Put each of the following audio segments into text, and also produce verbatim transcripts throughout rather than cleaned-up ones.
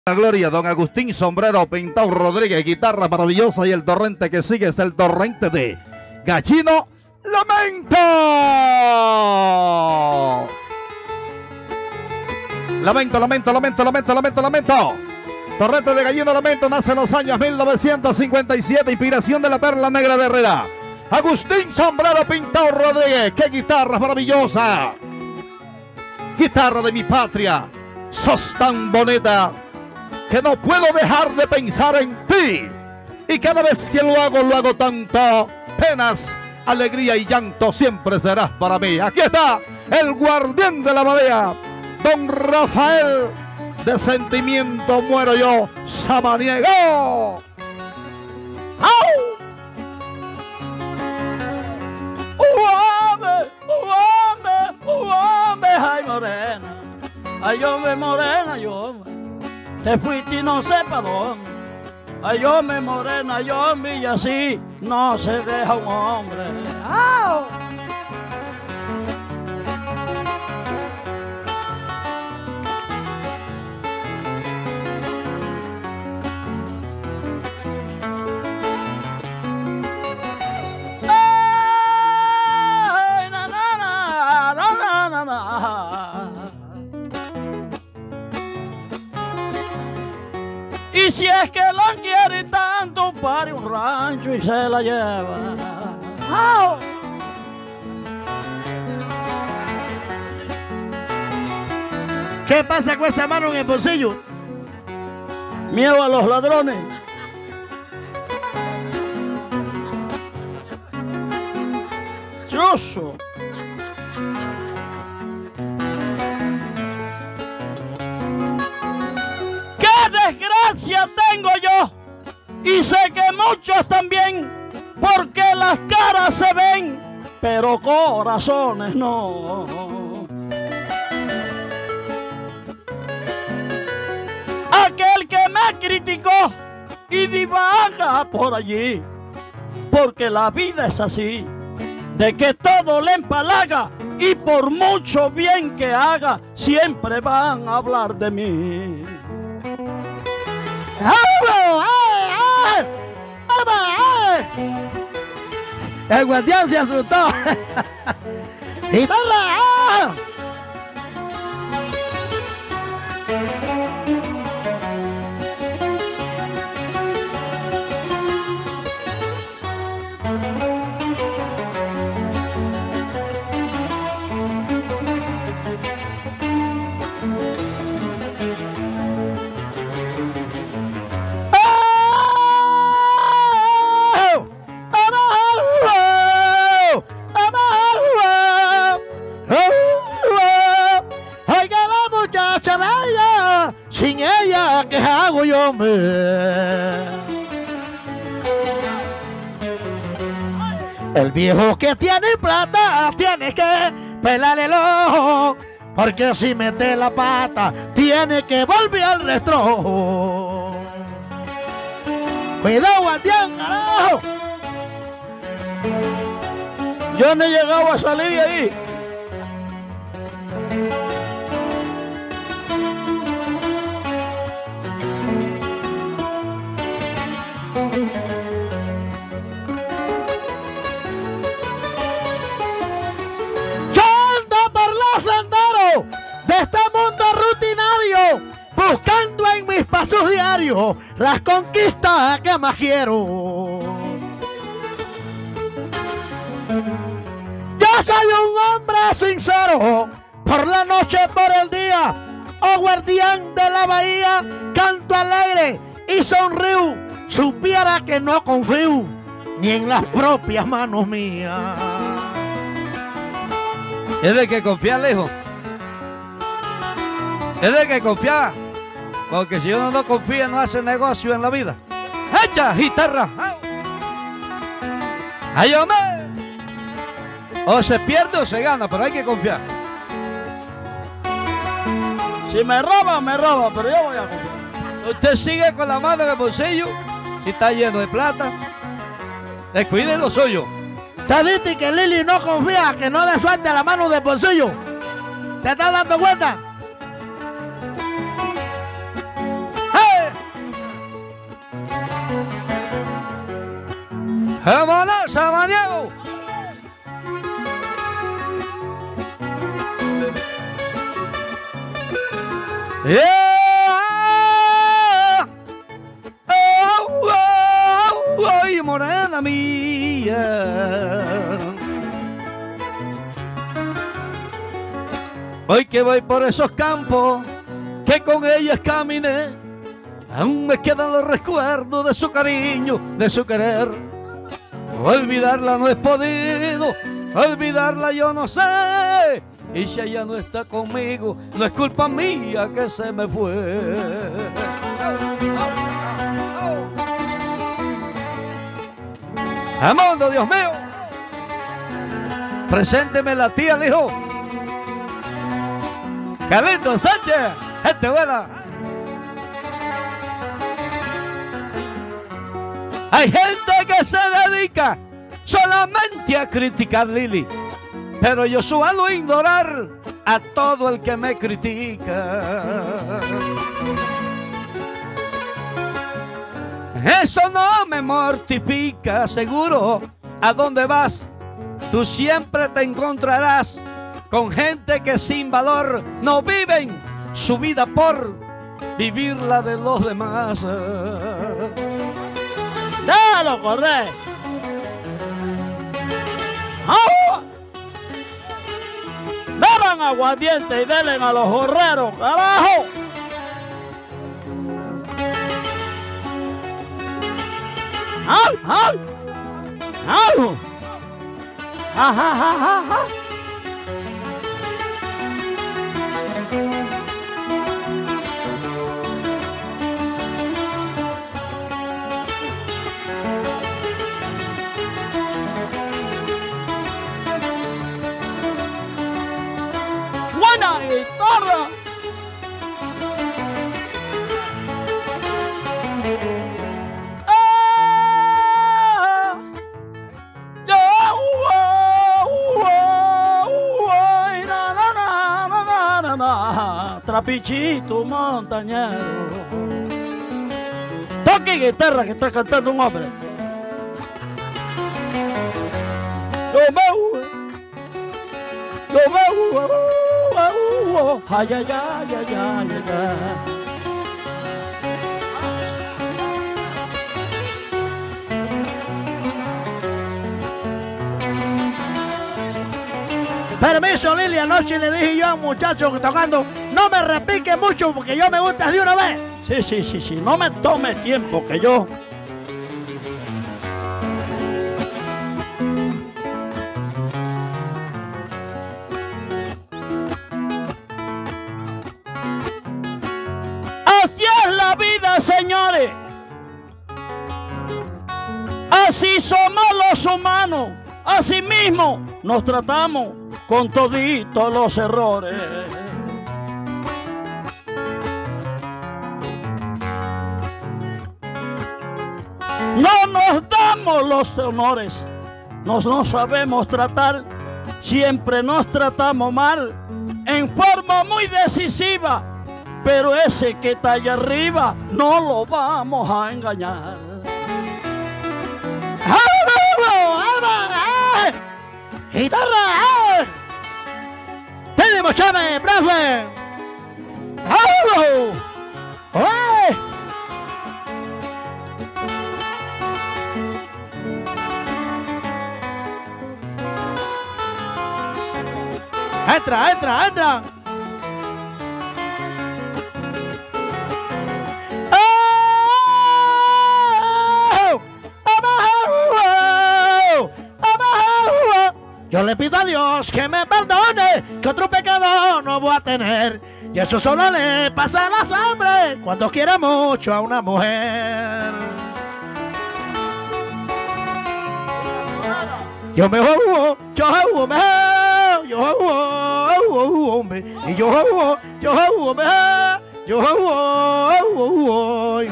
La gloria, don Agustín Sombrero Pintado Rodríguez, guitarra maravillosa, y el torrente que sigue es el torrente de Gallino Lamento. Lamento, lamento, lamento, lamento, lamento, lamento. Torrente de Gallino Lamento nace en los años mil novecientos cincuenta y siete, inspiración de la Perla Negra de Herrera. Agustín Sombrero Pintado Rodríguez, qué guitarra maravillosa. Guitarra de mi patria, sos tan bonita que no puedo dejar de pensar en ti. Y cada vez que lo hago, lo hago tanto. Penas, alegría y llanto siempre serás para mí. Aquí está el guardián de la marea, don Rafael. De sentimiento muero yo, Samaniego. ¡Au! ¡Uame! ¡Uame! ¡Uame! ¡Ay, morena! ¡Ay, hombre, morena, yo! Te fuiste y no sé para dónde. Ay, hombre, morena, yo y así no se deja un hombre. ¡Au! Y si es que la quiere tanto, pare un rancho y se la lleva. ¡Oh! ¿Qué pasa con esa mano en el bolsillo? Miedo a los ladrones. Choso. Desgracia tengo yo, y sé que muchos también, porque las caras se ven, pero corazones no. Aquel que me criticó y divaga por allí, porque la vida es así, de que todo le empalaga, y por mucho bien que haga, siempre van a hablar de mí. El guardián se asustó. Y ¡ah! Sin ella, ¿qué hago yo? Me? El viejo que tiene plata tiene que pelarle el ojo, porque si mete la pata tiene que volver al restrojo. Cuidado, guardián, carajo. Yo no he llegado a salir de ahí. Yo ando por los senderos de este mundo rutinario, buscando en mis pasos diarios las conquistas que más quiero. Yo soy un hombre sincero, por la noche, por el día, oh guardián de la bahía, canto alegre y sonrío. Supiera que no confío ni en las propias manos mías. Es de que confiar, lejos. Es de que confiar. Porque si uno no confía, no hace negocio en la vida. ¡Echa, guitarra! ¡Ay, hombre! O se pierde o se gana, pero hay que confiar. Si me roban, me roban, pero yo voy a confiar. Usted sigue con la mano en el bolsillo. Si está lleno de plata, descuide lo suyo. Te diste que Lili no confía, que no le suelte la mano del bolsillo. ¿Te estás dando cuenta? ¡Vámonos, Samaniego! ¡Yeah! ¡Oh, oh, oh, ay, morena mía! Hoy que voy por esos campos que con ellas caminé, aún me quedan los recuerdos de su cariño, de su querer. Olvidarla no he podido, olvidarla yo no sé. Y si ella no está conmigo, no es culpa mía que se me fue. Amundo, Dios mío. Presénteme la tía, el hijo. Carlito Sánchez, gente buena. Hay gente que se dedica solamente a criticar, Lili, pero yo suelo ignorar a todo el que me critica. Eso no me mortifica, seguro. ¿A dónde vas? Tú siempre te encontrarás con gente que sin valor no viven su vida por vivir la de los demás. ¡Déjalo correr! ¡Ah! Beban aguardiente y denle a los jorreros, carajo. ¡Ay, ay! ¡Ay! ¡Ajá, ajá, ajá! ¡Buena guitarra! Trapichito montañero. Toque guitarra que está cantando un hombre. Romeo, Romeo, ay, ay, ay, ay, ay, ay. Permiso, Lili, anoche le dije yo a un muchacho que tocando, no me repique mucho porque yo me gusta de una vez. Sí, sí, sí, sí, no me tome tiempo que yo. Así es la vida, señores. Así somos los humanos. Así mismo nos tratamos con toditos los errores. No nos damos los honores, nos no sabemos tratar, siempre nos tratamos mal, en forma muy decisiva, pero ese que está allá arriba no lo vamos a engañar. ¡Guitarra! ¡Tenemos chame, profe! ¡Oh! ¡Oh! ¡Entra, entra, entra! Yo le pido a Dios que me perdone, que otro pecado no voy a tener. Y eso solo le pasa a los hombres cuando quiere mucho a una mujer. Yo me juego, yo juego, me yo juego, hombre. Y yo juego, yo juego, me yo juego.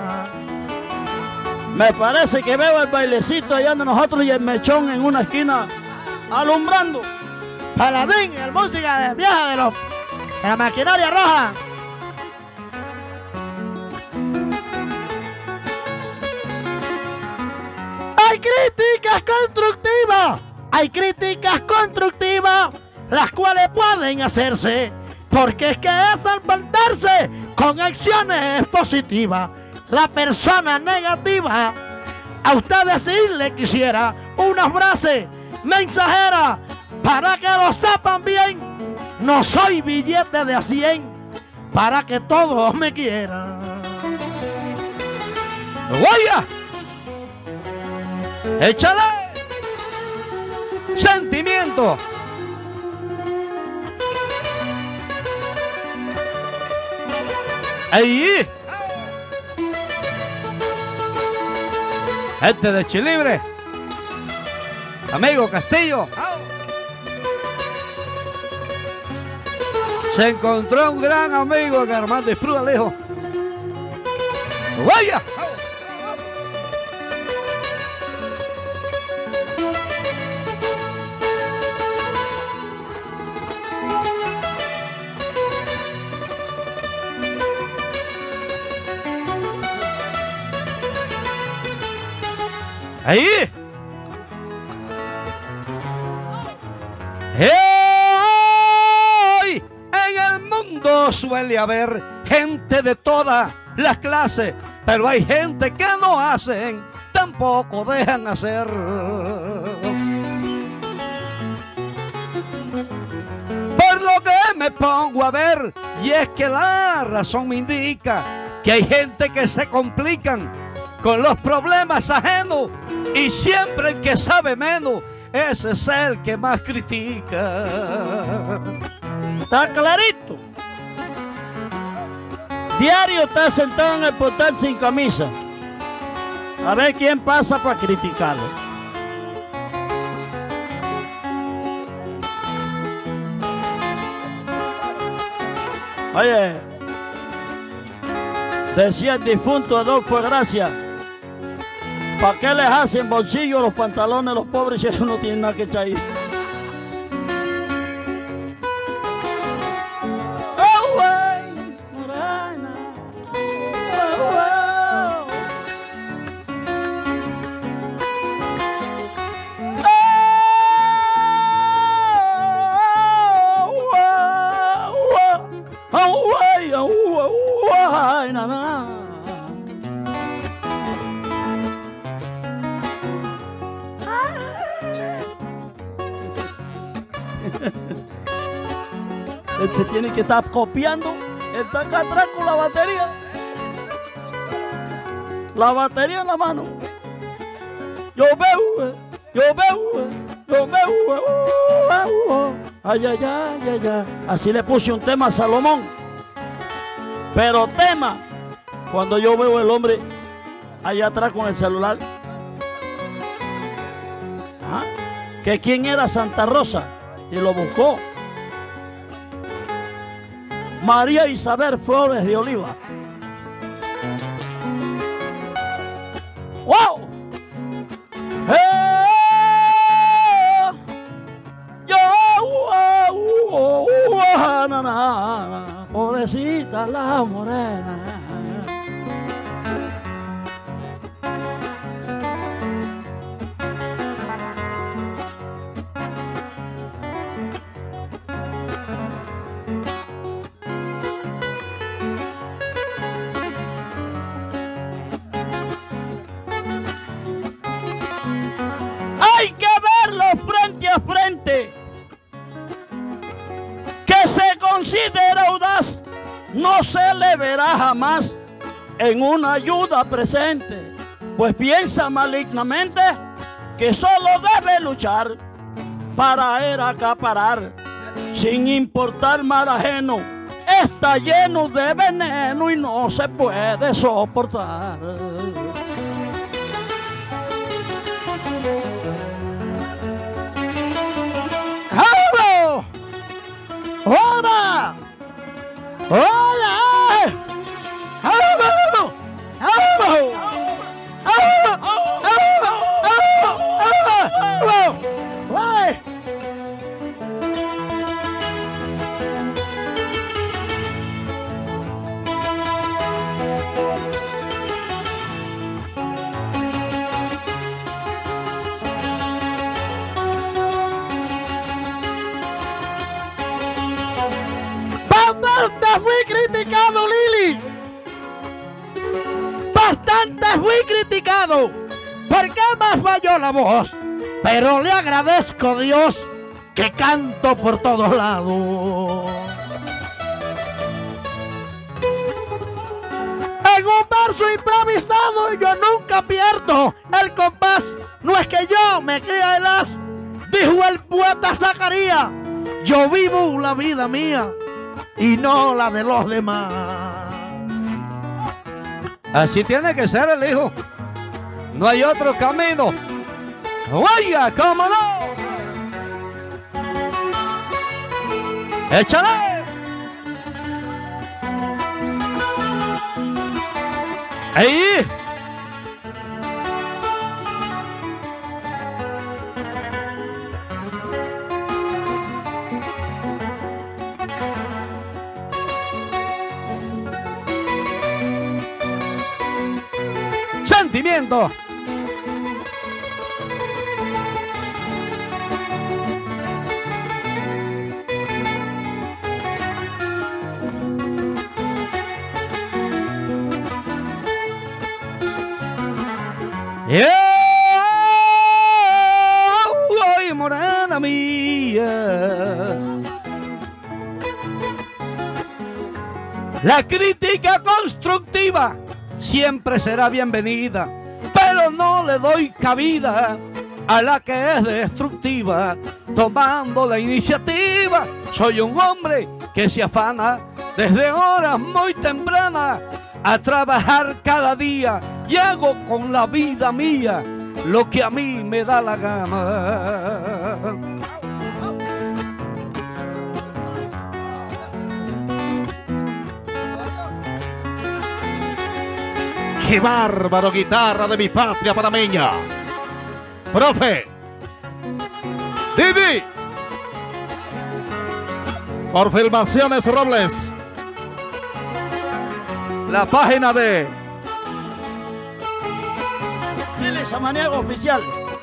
Me parece que veo el bailecito allá de nosotros y el mechón en una esquina alumbrando. Paladín, el música de vieja de, los, de la maquinaria roja. ¡Ay, Cristi! críticas constructivas. Hay críticas constructivas, las cuales pueden hacerse, porque es que es salvarse con acciones positivas. La persona negativa, a usted decirle quisiera una frase mensajera para que lo sepan bien. No soy billete de a cien para que todos me quieran. ¡Vaya! ¡Échale! ¡Sentimiento! ¡Ahí! Gente de Chilibre, amigo Castillo, se encontró un gran amigo en Armando Esprúa, lejos. ¡Vaya! Ahí. Hoy en el mundo suele haber gente de todas las clases, pero hay gente que no hacen, tampoco dejan hacer. Por lo que me pongo a ver, y es que la razón me indica que hay gente que se complican con los problemas ajenos, y siempre el que sabe menos, ese es el que más critica. Está clarito. Diario está sentado en el portal sin camisa. A ver quién pasa para criticarlo. Oye, decía el difunto Adolfo Gracia, ¿para qué les hacen bolsillo los pantalones a los pobres si ellos no tienen nada que echar ahí? Oh, güey, morena. Oh, wow. Oh, oh, güey, oh, oh, oh, na, na. Él se tiene que estar copiando. Está acá atrás con la batería. La batería en la mano. Yo veo, yo veo, yo veo. Uh, uh, ay, ay, ay, ay, ay. Así le puse un tema a Salomón. Pero tema, cuando yo veo el hombre allá atrás con el celular. ¿Ah? Que quién era Santa Rosa. Y lo buscó. María Isabel Flores de Oliva. ¡Wow! ¡Eh! Yo, wow, wow, wow, na, na, pobrecita la morena. Hay que verlo frente a frente. Que se considera audaz, no se le verá jamás en una ayuda presente, pues piensa malignamente que solo debe luchar para él acaparar, sin importar mal ajeno. Está lleno de veneno y no se puede soportar. ¡Vamos! ¡Hola! ¡Hola! ¡Vamos! ¡Vamos! fui criticado porque me falló la voz, pero le agradezco a Dios que canto por todos lados. En un verso improvisado yo nunca pierdo el compás. No es que yo me crea el as, dijo el poeta Zacarías. Yo vivo la vida mía y no la de los demás. Así tiene que ser el hijo. No hay otro camino. Oiga, cómo no. Échale. Ahí. Sentimiento. Yeah. Ay, morena mía. La crítica constructiva siempre será bienvenida, pero no le doy cabida a la que es destructiva, tomando la iniciativa. Soy un hombre que se afana desde horas muy tempranas a trabajar cada día y hago con la vida mía lo que a mí me da la gana. ¡Qué bárbaro, guitarra de mi patria panameña! ¡Profe! ¡Didi! Por Filmaciones Robles. La página de Lili Samaniego Oficial.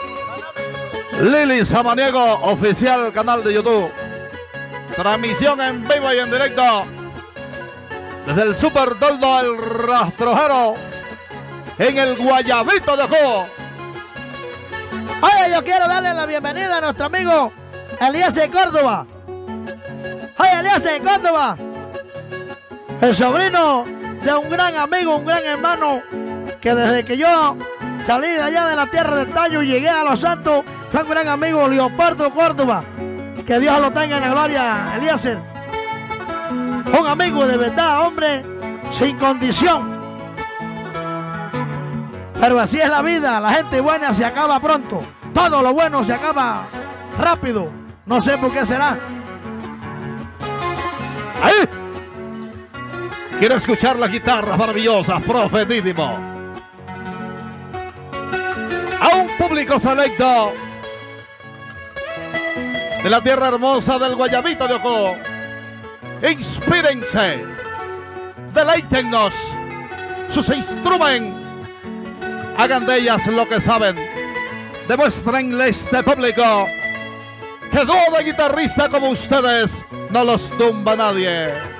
Lili Samaniego Oficial, canal de YouTube. Transmisión en vivo y en directo desde el Super Toldo El Rastrojero en el Guayabito de Ojo. Oye, yo quiero darle la bienvenida a nuestro amigo Eliezer Córdoba. Oye, Eliezer Córdoba, el sobrino de un gran amigo, un gran hermano, que desde que yo salí de allá de la tierra del Tallo y llegué a Los Santos, fue un gran amigo, Leopoldo Córdoba. Que Dios lo tenga en la gloria, Eliezer. Un amigo de verdad, hombre, sin condición. Pero así es la vida, la gente buena se acaba pronto. Todo lo bueno se acaba rápido. No sé por qué será. ¡Ahí! Quiero escuchar las guitarras maravillosas, profe Dídimo. A un público selecto de la tierra hermosa del Guayabito de Ojo. Inspírense, deleítennos, sus instrumentos, hagan de ellas lo que saben, demuéstrenle a este público que dúo de guitarrista como ustedes no los tumba nadie.